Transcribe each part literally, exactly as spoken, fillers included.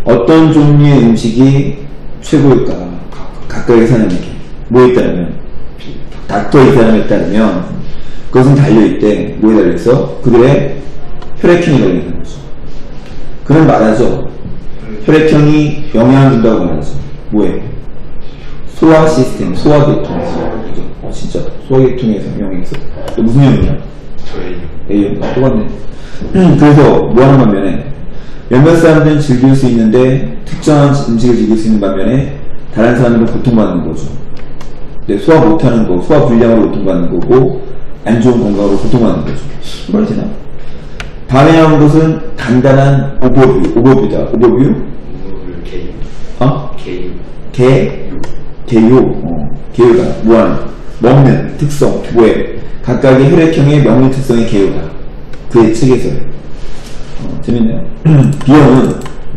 어떤 종류의 음식이 최고일까? 각각의 사람에게. 뭐에 따르면? 닥터의 사람에 따르면 그것은 달려있대. 뭐에 달려있어? 그들의 혈액형이 달려있는 거죠. 그는 말하죠. 혈액형이 영향을 준다고 말하죠. 뭐에? 소화 시스템, 소화계통에서. 어, 진짜. 소화계통에서 영향이 있어. 무슨 형이야? 저 A형. A형. 아, 똑같네. 음, 그래서 뭐 하는 반면에 몇몇 사람들은 즐길 수 있는데 특정한 음식을 즐길 수 있는 반면에 다른 사람들은 고통받는 거죠. 네, 소화 못하는 거, 소화 불량으로 고통받는 거고 안 좋은 건강으로 고통받는 거죠. 말이 되나? 다음에 나온 것은 간단한 오버뷰, 오버뷰다. 오버뷰? 오버뷰 개요. 어? 개요. 개? 개요. 어, 개요다. 뭐하는? 먹는 특성. 뭐에? 각각의 혈액형의 먹는 특성의 개요다. 그의 책에서요. 어, 재밌네요. B형은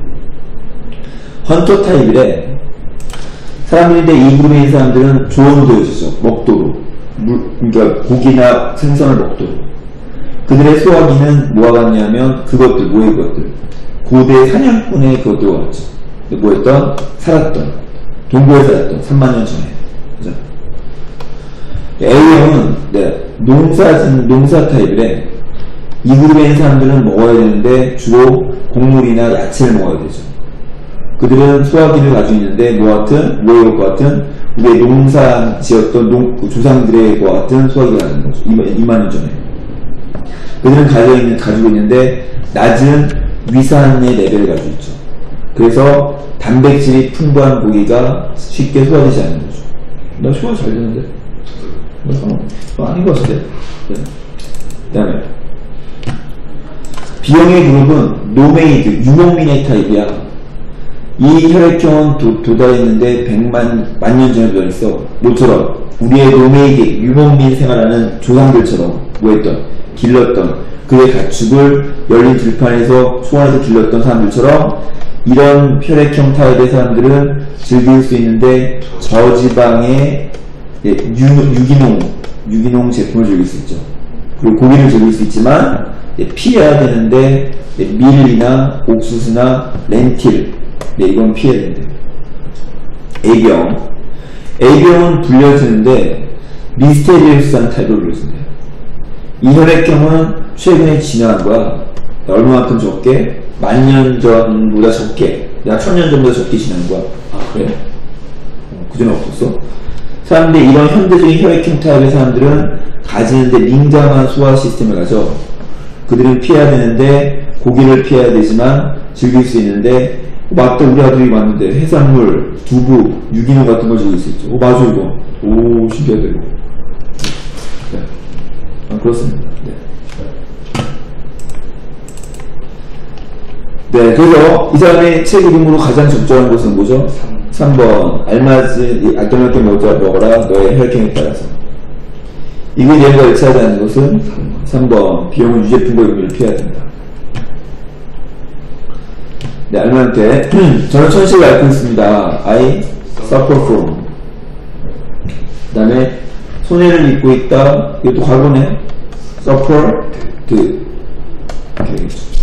헌터 타입이래. 사람들인데 이 그룹에 있는 사람들은 조언을 보여주죠. 먹도록. 물, 그러니까 고기나 생선을 먹도록. 그들의 소화기는 뭐가 같냐면 그것들, 뭐의 것들. 고대 사냥꾼의 그것들과 같죠. 뭐였던? 살았던. 동고에 살았던. 삼만 년 전에. 그죠? A형은, 네, 농사, 농사 타입이래. 이 그룹에 있는 사람들은 먹어야 되는데 주로 곡물이나 야채를 먹어야 되죠. 그들은 소화기를 가지고 있는데 뭐와 같은? 뭐의 것과 같은? 우리의 농사 지었던 농, 조상들의 것과 같은 소화기가 가지는 거죠. 이만 년 전에. 그들은 가지고, 있는, 가지고 있는데 낮은 위산의 레벨을 가지고 있죠. 그래서 단백질이 풍부한 고기가 쉽게 소화되지 않는 거죠. 나 소화 잘 되는데? 어, 아닌 것 같은데? 네. 그 다음에 B형의 그룹은 노메이드, 유목민의 타입이야. 이 혈액형은 도, 도달했는데 백만, 만 년 전에 도달했어. 모처럼 우리의 노메이드, 유목민 생활하는 조상들처럼 뭐했던? 길렀던 그의 가축을 열린 들판에서 소원해서 길렀던 사람들처럼 이런 혈액형 타입의 사람들은 즐길 수 있는데 저지방의 예, 유, 유기농, 유기농 제품을 즐길 수 있죠. 그리고 고기를 즐길 수 있지만 예, 피해야 되는데 예, 밀이나 옥수수나 렌틸 네, 이건 피해야 된대요. A병 A병은 불려지는데 미스테리우스한 타입으로 불려진대요. 이 혈액형은 최근에 진화한 거야. 얼마만큼 적게? 만 년 전보다 적게, 약 천 년 전보다 적게 진화한 거야. 아 그래? 어, 그전에 없었어? 사람들이 이런 현대적인 혈액형 타입의 사람들은 가지는데 민감한 소화 시스템을 가져. 그들은 피해야 되는데 고기를 피해야 되지만 즐길 수 있는데 어, 맞다 우리 아들이 왔는데 해산물, 두부, 유기농 같은 걸 즐길 수 있죠. 오 맞아 이거. 오 신기하다 이거. 네. 아, 그렇습니다. 네. 네, 그래서 이 사람의 책 이름으로 가장 적절한 것은 뭐죠? 삼 번 알맞은 알뜰맞게 먹어라 너의 혈액형에 따라서. 이게 내용과 일치하지 않는 것은 삼 번 비용은 유제품과 의미를 피해야 된다. 네, 알맞게 저는 천식을 앓고 있습니다. I suffer from. 그 다음에 손해를 입고 있다. 이것도 과거네. suffer to. 오케이.